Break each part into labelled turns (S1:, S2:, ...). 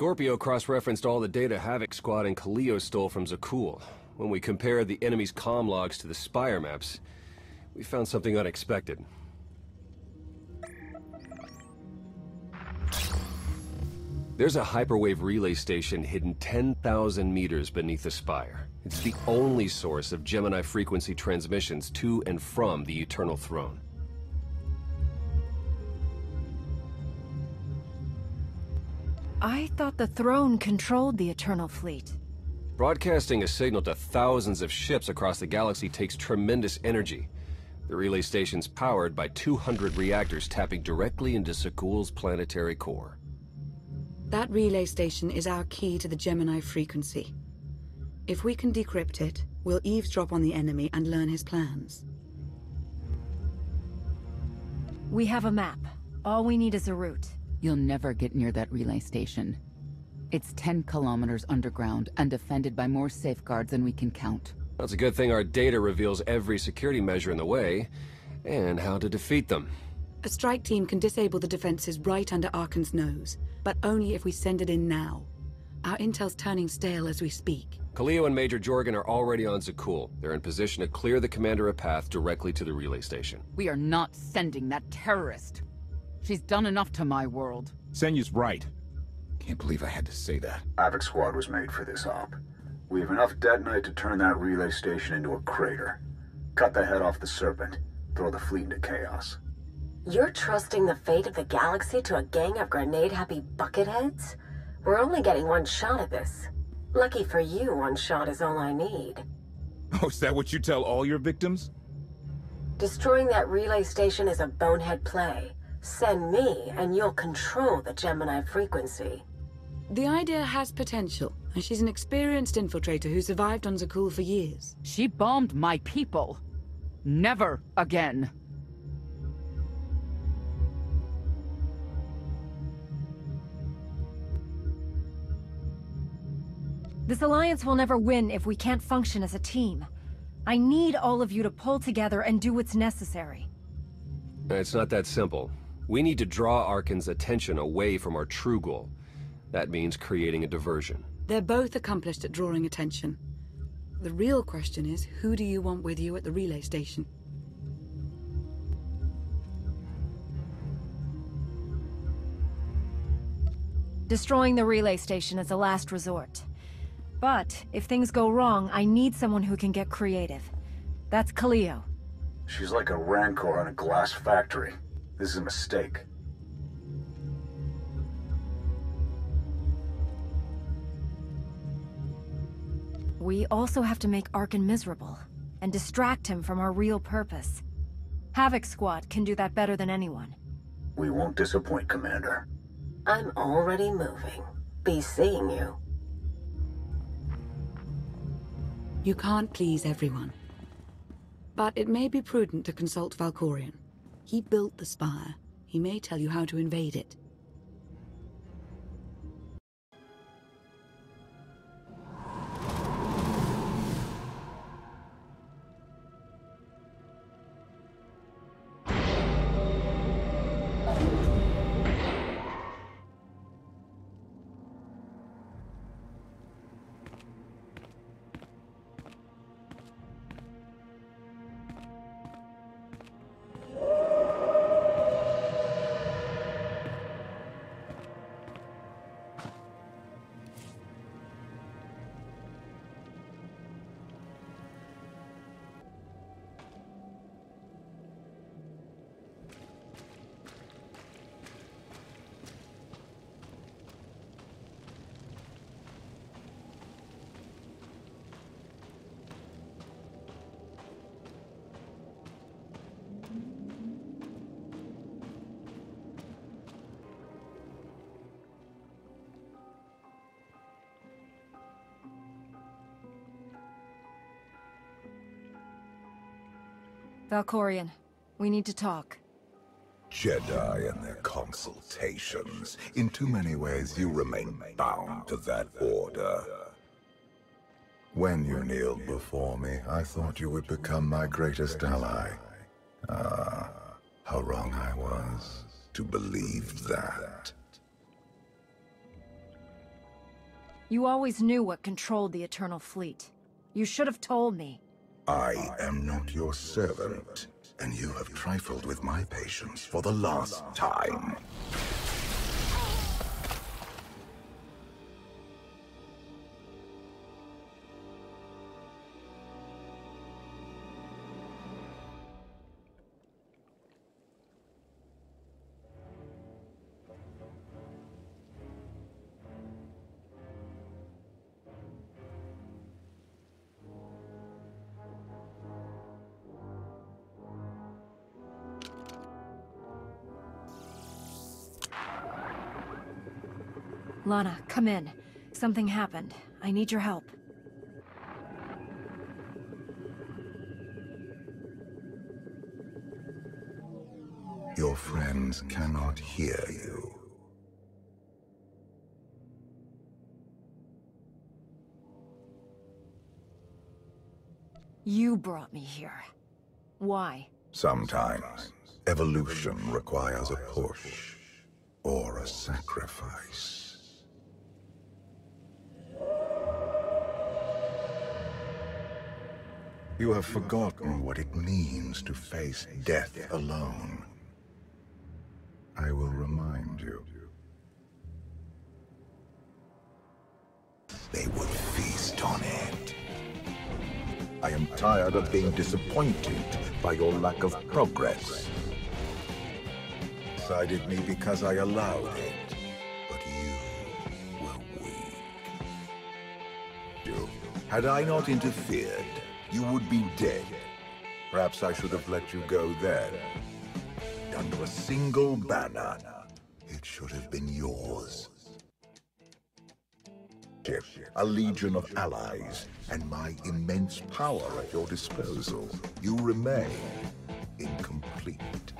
S1: Scorpio cross-referenced all the data Havoc Squad and Kaleo stole from Zakul. When we compared the enemy's comm logs to the Spire maps, we found something unexpected. There's a hyperwave relay station hidden 10,000 meters beneath the Spire. It's the only source of Gemini frequency transmissions to and from the Eternal Throne.
S2: I thought the Throne controlled the Eternal Fleet.
S1: Broadcasting a signal to thousands of ships across the galaxy takes tremendous energy. The relay station's powered by 200 reactors tapping directly into Zakul's planetary core.
S3: That relay station is our key to the Gemini frequency. If we can decrypt it, we'll eavesdrop on the enemy and learn his plans.
S2: We have a map. All we need is a route.
S4: You'll never get near that relay station. It's 10 kilometers underground and defended by more safeguards than we can count.
S1: That's a good thing our data reveals every security measure in the way, and how to defeat them.
S3: A strike team can disable the defenses right under Arcann's nose, but only if we send it in now. Our intel's turning stale as we speak.
S1: Kaleo and Major Jorgen are already on Zakul. They're in position to clear the Commander a path directly to the relay station.
S4: We are not sending that terrorist. She's done enough to my world.
S5: Senyu's right. Can't believe I had to say that.
S6: Havoc Squad was made for this op. We have enough detonite to turn that relay station into a crater. Cut the head off the Serpent. Throw the fleet into chaos.
S7: You're trusting the fate of the galaxy to a gang of grenade-happy bucketheads? We're only getting one shot at this. Lucky for you, one shot is all I need.
S5: Oh, is that what you tell all your victims?
S7: Destroying that relay station is a bonehead play. Send me, and you'll control the Gemini frequency.
S3: The idea has potential, and she's an experienced infiltrator who survived on Zakul for years.
S4: She bombed my people. Never again.
S2: This alliance will never win if we can't function as a team. I need all of you to pull together and do what's necessary.
S1: It's not that simple. We need to draw Arcann's attention away from our true goal. That means creating a diversion.
S3: They're both accomplished at drawing attention. The real question is, who do you want with you at the relay station?
S2: Destroying the relay station is a last resort. But if things go wrong, I need someone who can get creative. That's Kaleo.
S6: She's like a rancor in a glass factory. This is a mistake.
S2: We also have to make Arcann miserable, and distract him from our real purpose. Havoc Squad can do that better than anyone.
S6: We won't disappoint, Commander.
S7: I'm already moving. Be seeing you.
S3: You can't please everyone. But it may be prudent to consult Valkorion. He built the Spire. He may tell you how to invade it.
S2: Valkorion, we need to talk.
S8: Jedi and their consultations. In too many ways, you remain bound to that order. When you kneeled before me, I thought you would become my greatest ally. Ah, how wrong I was to believe that.
S2: You always knew what controlled the Eternal Fleet. You should have told me.
S8: I am not your servant, and you have trifled with my patience for the last time.
S2: Lana, come in. Something happened. I need your help.
S8: Your friends cannot hear you.
S2: You brought me here. Why?
S8: Sometimes, evolution requires a push, or a sacrifice. You have forgotten what it means to face death alone. I will remind you. They would feast on it. I am tired of being disappointed by your lack of progress. Decided me because I allowed it, but you were weak. Had I not interfered, you would be dead. Perhaps I should have let you go then. Under a single banner, it should have been yours. A legion of allies, and my immense power at your disposal. You remain incomplete.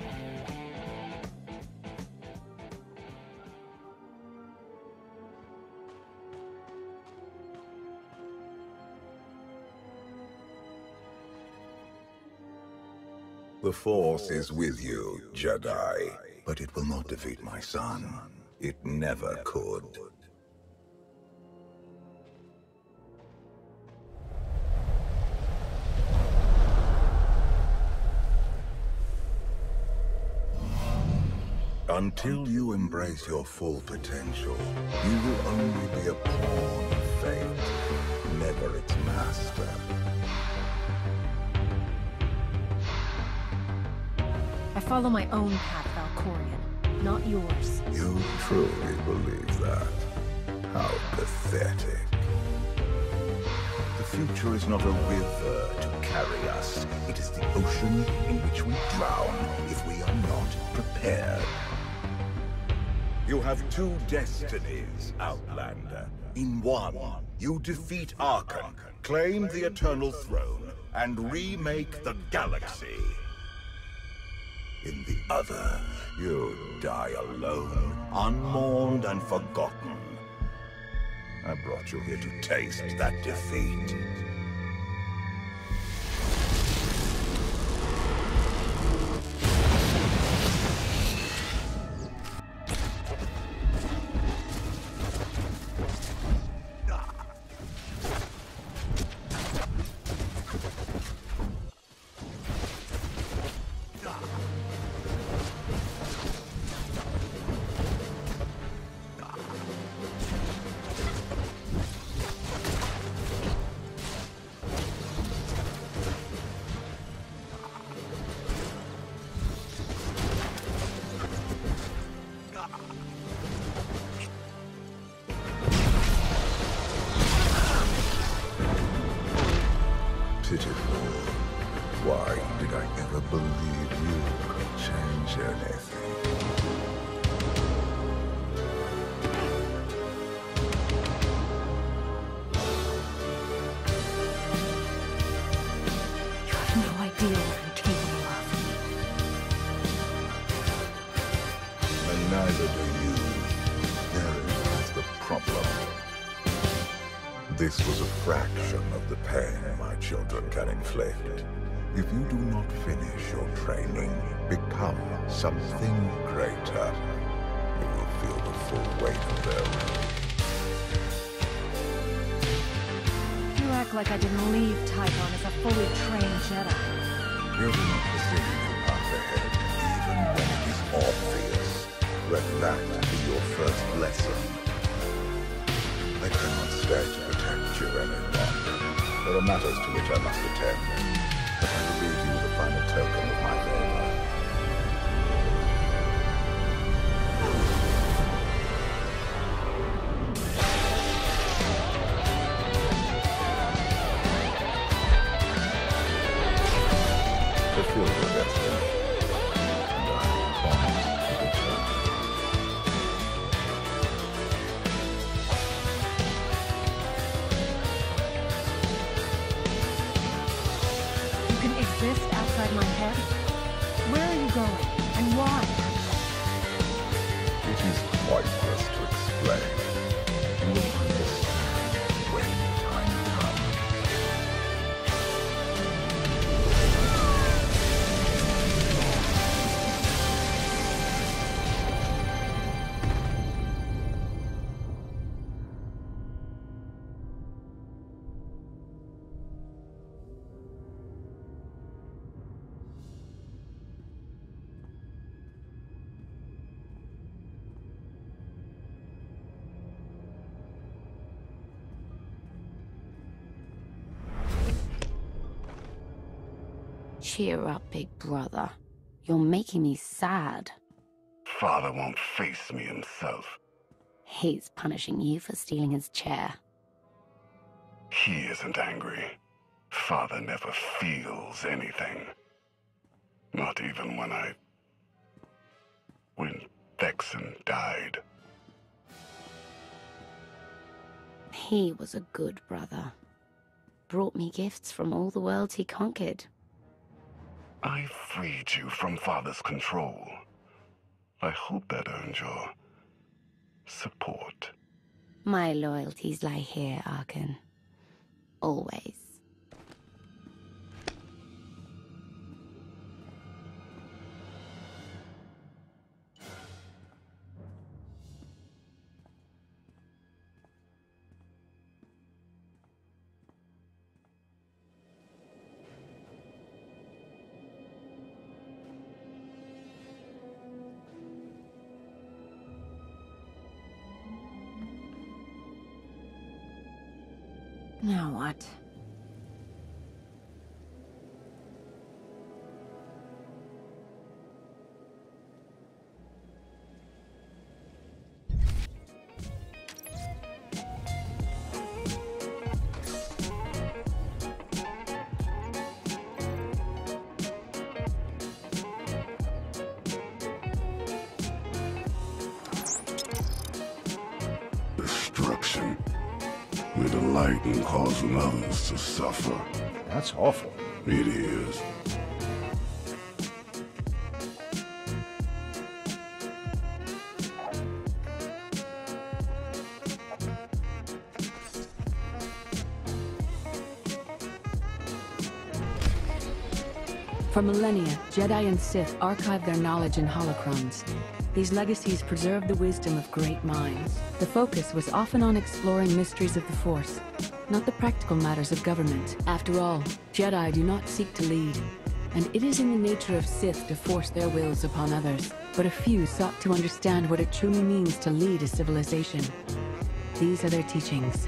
S8: The Force is with you, Jedi, but it will not defeat my son. It never could. Until you embrace your full potential, you will only be a pawn of fate, never its master.
S2: I follow my own path, Valkorion, not yours.
S8: You truly believe that? How pathetic. The future is not a river to carry us. It is the ocean in which we drown if we are not prepared. You have two destinies, Outlander. In one, you defeat Archon, claim the Eternal Throne, and remake the galaxy. In the other, you die alone, unmourned and forgotten. I brought you here to taste that defeat. Pitiful. Why did I ever believe you could change anything?
S2: You have no idea what I'm capable of.
S8: And neither do you. Therein lies the problem. This was a fraction of the pain my children can inflict. If you do not finish your training, become something greater, you will feel the full weight of their wrath.
S2: like I didn't leave Typhon as a fully trained Jedi.
S8: You do not proceed the path ahead, even when it is obvious. Let that be your first lesson. I cannot stay to protect you any longer. There are matters to which I must attend, but I will leave you the final token of my favor. Fulfill your destiny, and I promise to return.
S2: You can exist outside my head? Where are you going? And why?
S8: It is pointless to explain. You will understand when the time comes.
S9: Cheer up, big brother. You're making me sad.
S10: Father won't face me himself.
S9: He's punishing you for stealing his chair.
S10: He isn't angry. Father never feels anything. Not even when Vexen died.
S9: He was a good brother. Brought me gifts from all the worlds he conquered.
S10: I freed you from Father's control. I hope that earned your support.
S9: My loyalties lie here, Arkan. Always.
S2: Now what?
S10: Destruction. They delight in causing others to suffer.
S6: That's awful.
S10: It is.
S3: For millennia, Jedi and Sith archived their knowledge in holocrons. These legacies preserved the wisdom of great minds. The focus was often on exploring mysteries of the Force, not the practical matters of government. After all, Jedi do not seek to lead, and it is in the nature of Sith to force their wills upon others. But a few sought to understand what it truly means to lead a civilization. These are their teachings.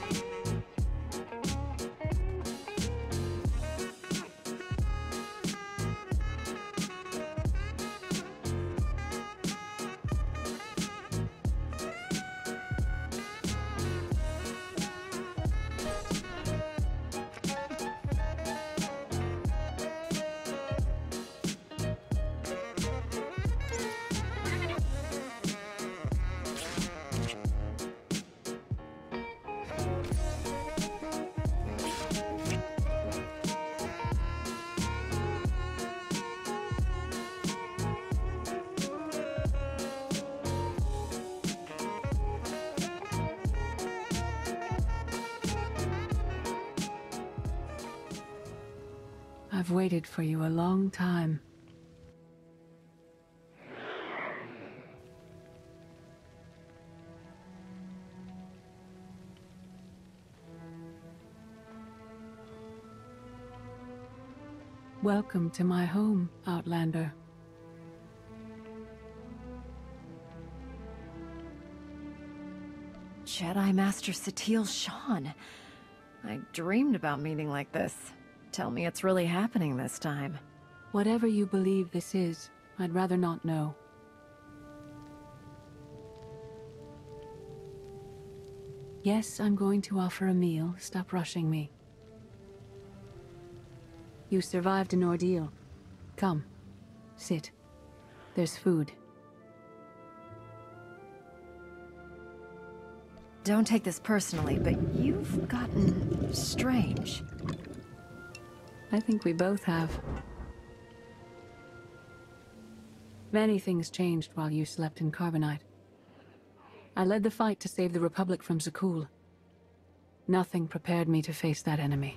S3: I've waited for you a long time. Welcome to my home, Outlander.
S2: Jedi Master Satele Shan. I dreamed about meeting like this. Tell me it's really happening this time.
S3: Whatever you believe this is, I'd rather not know. Yes, I'm going to offer a meal. Stop rushing me. You survived an ordeal. Come, sit. There's food.
S2: Don't take this personally, but you've gotten strange.
S3: I think we both have. Many things changed while you slept in Carbonite. I led the fight to save the Republic from Zakuul. Nothing prepared me to face that enemy.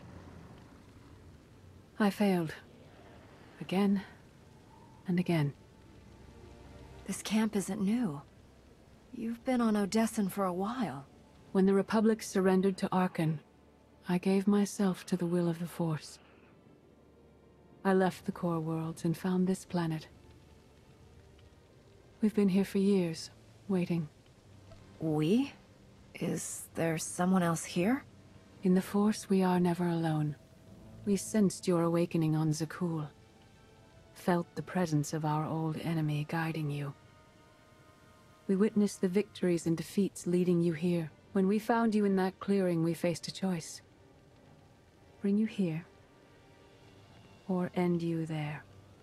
S3: I failed. Again and again.
S2: This camp isn't new. You've been on Odessen for a while.
S3: When the Republic surrendered to Arcann, I gave myself to the will of the Force. I left the core worlds and found this planet. We've been here for years, waiting.
S2: We? Is there someone else here?
S3: In the Force, we are never alone. We sensed your awakening on Zakuul. Felt the presence of our old enemy guiding you. We witnessed the victories and defeats leading you here. When we found you in that clearing, we faced a choice. Bring you here, or end you there.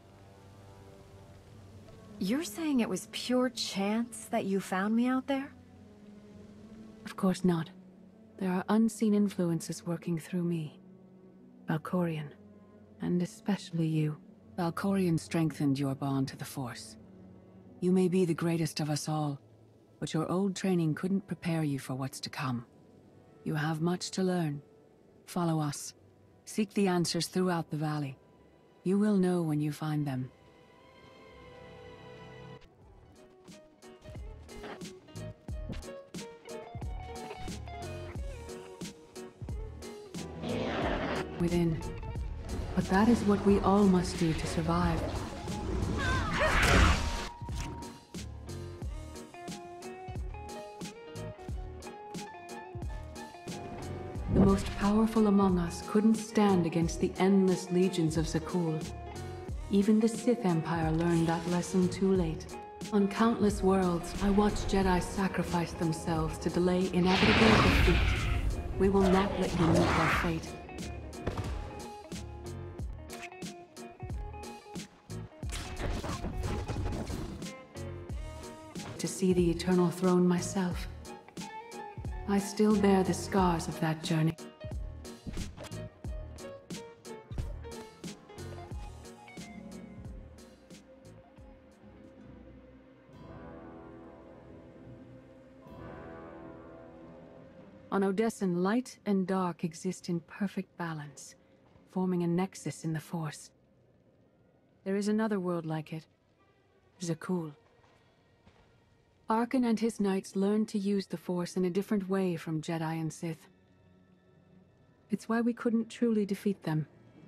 S2: You're saying it was pure chance that you found me out there?
S3: Of course not. There are unseen influences working through me. Valkorion, and especially you. Valkorion strengthened your bond to the Force. You may be the greatest of us all, but your old training couldn't prepare you for what's to come. You have much to learn. Follow us. Seek the answers throughout the valley. You will know when you find them. Within. But that is what we all must do to survive. The most powerful among us couldn't stand against the endless legions of Zakuul. Even the Sith Empire learned that lesson too late. On countless worlds, I watched Jedi sacrifice themselves to delay inevitable defeat. We will not let you meet their fate. To see the Eternal Throne myself. I still bear the scars of that journey. On Odessen, light and dark exist in perfect balance, forming a nexus in the Force. There is another world like it, Zakuul. Arcann and his knights learned to use the Force in a different way from Jedi and Sith. It's why we couldn't truly defeat them.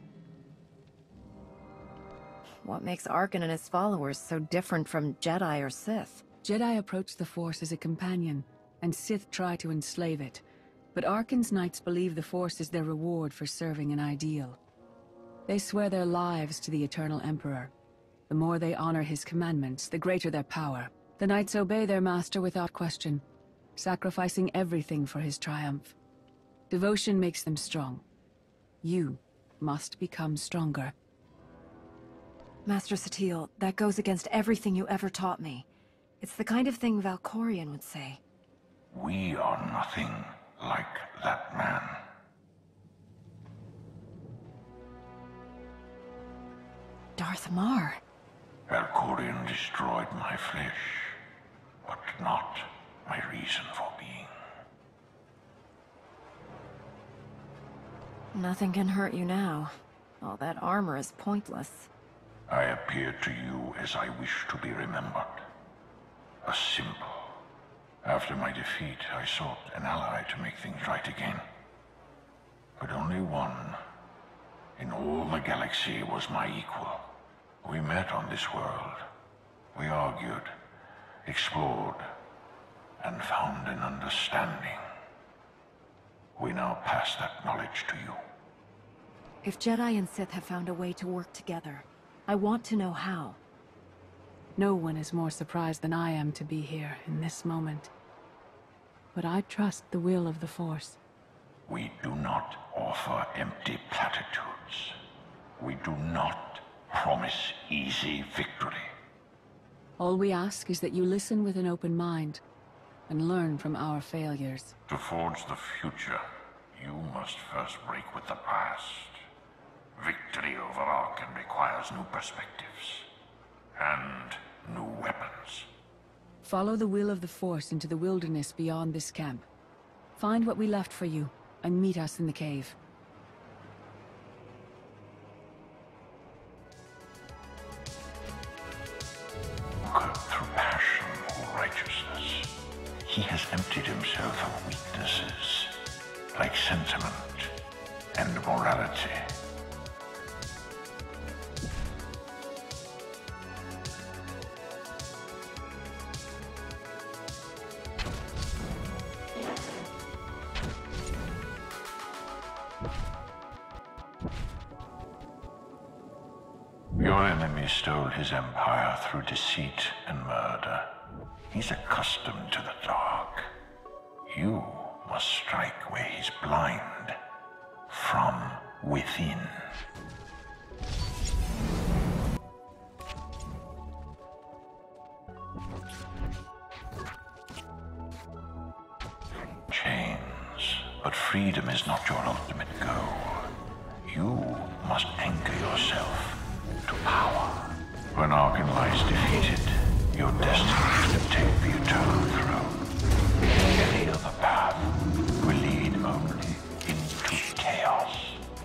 S2: What makes Arcann and his followers so different from Jedi or Sith?
S3: Jedi approach the Force as a companion, and Sith try to enslave it. But Arcann's knights believe the Force is their reward for serving an ideal. They swear their lives to the Eternal Emperor. The more they honor his commandments, the greater their power. The knights obey their master without question, sacrificing everything for his triumph. Devotion makes them strong. You must become stronger.
S2: Master Satele, that goes against everything you ever taught me. It's the kind of thing Valkorion would say.
S10: We are nothing like that man.
S2: Darth Marr.
S10: Valkorion destroyed my flesh, but not my reason for being.
S2: Nothing can hurt you now. All that armor is pointless.
S10: I appear to you as I wish to be remembered. A symbol. After my defeat, I sought an ally to make things right again. But only one. in all the galaxy was my equal. We met on this world. We argued, explored, and found an understanding. We now pass that knowledge to you.
S2: If Jedi and Sith have found a way to work together, I want to know how.
S3: No one is more surprised than I am to be here in this moment. But I trust the will of the Force.
S10: We do not offer empty platitudes. We do not promise easy victory.
S3: All we ask is that you listen with an open mind and learn from our failures.
S10: To forge the future, you must first break with the past. Victory over Arkan requires new perspectives and new weapons.
S3: Follow the will of the Force into the wilderness beyond this camp. Find what we left for you, and meet us in the cave.
S10: Good through passion or righteousness. He has emptied himself of weaknesses, like sentiment and morality. Your enemy stole his empire through deceit and murder. He's accustomed to the dark. You must strike where he's blind, from within. Chains, but freedom is not your ultimate goal. You must anchor yourself to power. When Arkan lies defeated, your destiny is to take the eternal throne. Any other path will lead only into chaos.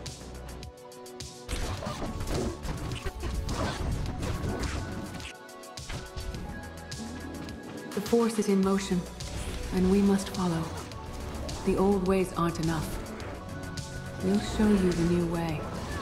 S3: The Force is in motion, and we must follow. The old ways aren't enough. We'll show you the new way.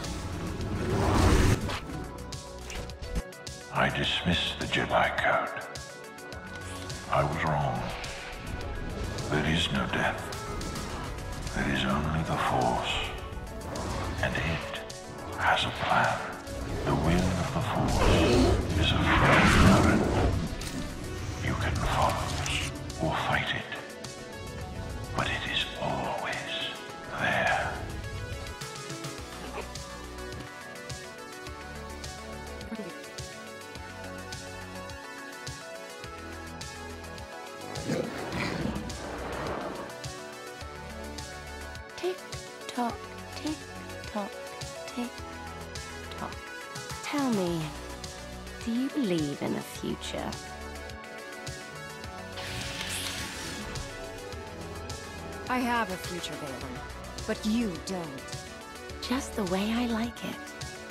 S10: I dismiss the Jedi Code. I was wrong. There is no death. There is only the Force. And it has a plan. The will of the Force is a firm current. You can follow or fight it. But it is always there.
S9: Tick-tock, tick-tock, tick-tock. Tell me, do you believe in a future?
S2: I have a future, Vaylin, but you don't.
S9: Just the way I like it.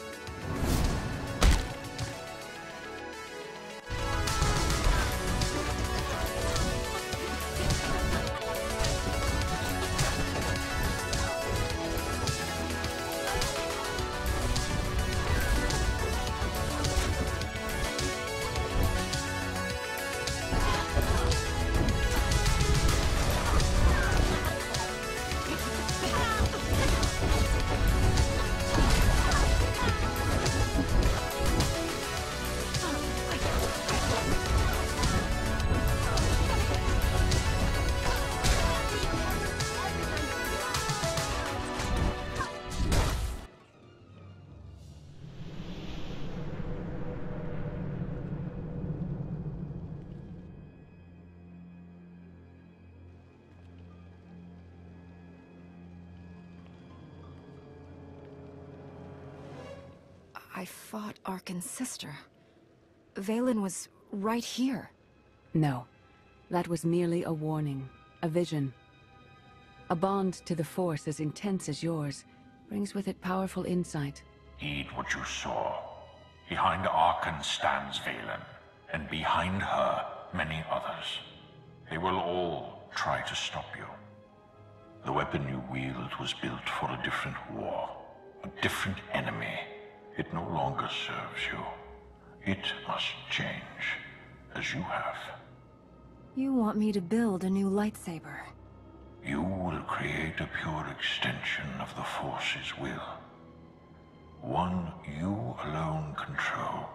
S2: I fought Arkan's sister. Vaylin was right here.
S3: No, that was merely a warning, a vision. A bond to the Force as intense as yours brings with it powerful insight.
S10: Heed what you saw. Behind Arkan stands Vaylin, and behind her, many others. They will all try to stop you. The weapon you wield was built for a different war. A different enemy. It no longer serves you. It must change, as you have.
S2: You want me to build a new lightsaber?
S10: You will create a pure extension of the Force's will. One you alone control.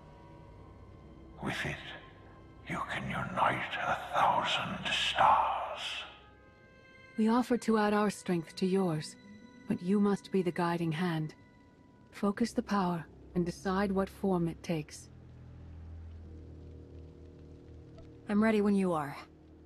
S10: With it, you can unite 1,000 stars.
S3: We offer to add our strength to yours, but you must be the guiding hand. Focus the power and decide what form it takes.
S2: I'm ready when you are.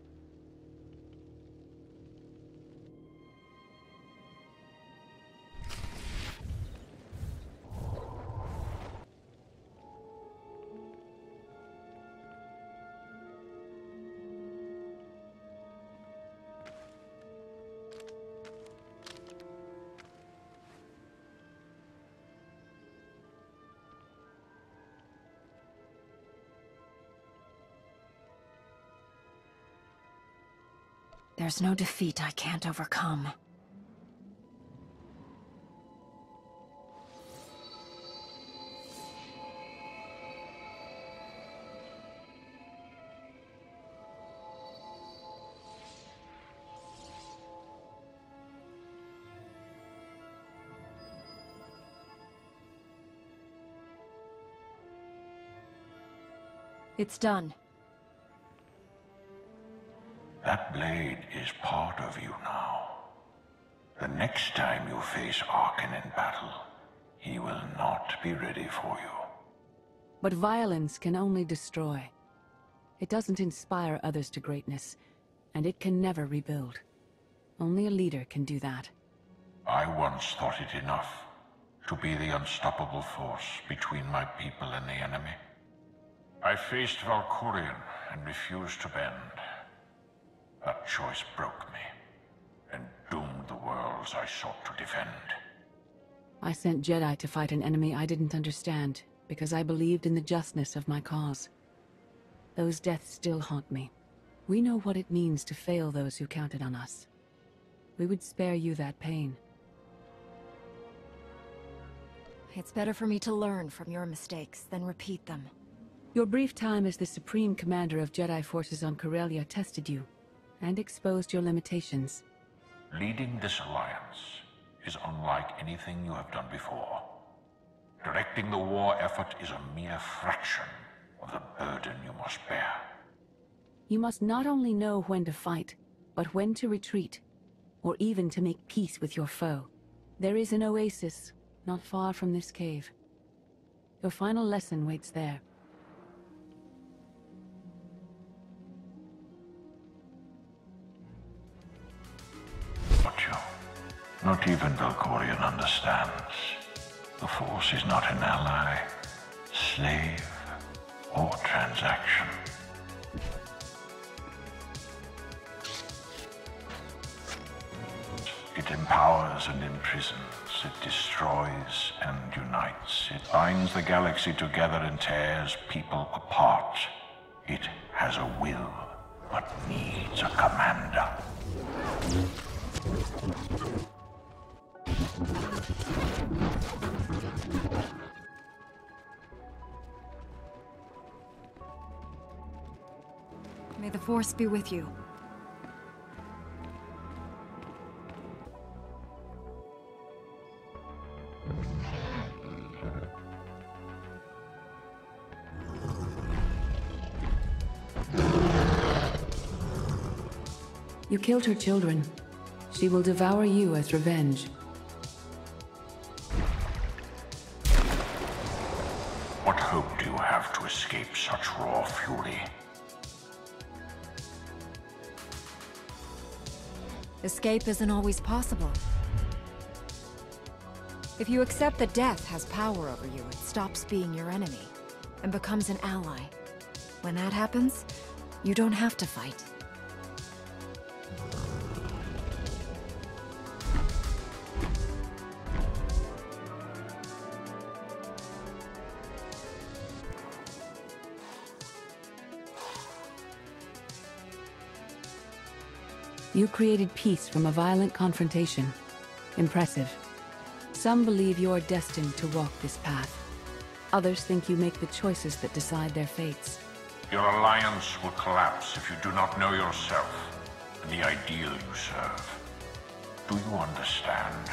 S2: There's no defeat I can't overcome. It's done.
S10: That blade is part of you now. The next time you face Arkan in battle, he will not be ready for you.
S3: But violence can only destroy. It doesn't inspire others to greatness, and it can never rebuild. Only a leader can do that.
S10: I once thought it enough to be the unstoppable force between my people and the enemy. I faced Valkurion and refused to bend. That choice broke me, and doomed the worlds I sought to defend.
S3: I sent Jedi to fight an enemy I didn't understand, because I believed in the justness of my cause. Those deaths still haunt me. We know what it means to fail those who counted on us. We would spare you that pain.
S2: It's better for me to learn from your mistakes than repeat them.
S3: Your brief time as the Supreme Commander of Jedi forces on Corellia tested you, and exposed your limitations.
S10: Leading this alliance is unlike anything you have done before. Directing the war effort is a mere fraction of the burden you must bear.
S3: You must not only know when to fight, but when to retreat, or even to make peace with your foe. There is an oasis not far from this cave. Your final lesson waits there.
S10: Not even Valkorion understands. The Force is not an ally, slave, or transaction. It empowers and imprisons. It destroys and unites. It binds the galaxy together and tears people apart. It has a will, but needs a commander.
S2: May the Force be with you.
S3: You killed her children. She will devour you as revenge.
S10: What hope do you have to escape such raw fury?
S2: Escape isn't always possible. If you accept that death has power over you, it stops being your enemy and becomes an ally. When that happens, you don't have to fight.
S3: You created peace from a violent confrontation. Impressive. Some believe you're destined to walk this path. Others think you make the choices that decide their fates.
S10: Your alliance will collapse if you do not know yourself and the ideal you serve. Do you understand?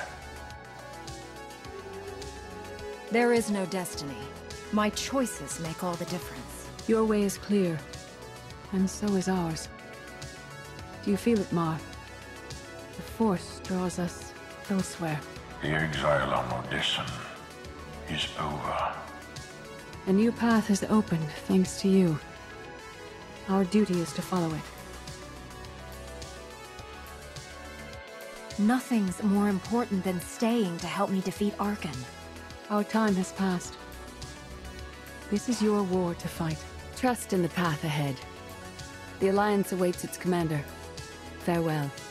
S2: There is no destiny. My choices make all the difference.
S3: Your way is clear, and so is ours. Do you feel it, Mar? The Force draws us elsewhere.
S10: The exile on Odyssey is over.
S3: A new path has opened, thanks to you. Our duty is to follow it.
S2: Nothing's more important than staying to help me defeat Arcann.
S3: Our time has passed. This is your war to fight. Trust in the path ahead. The Alliance awaits its commander. Farewell.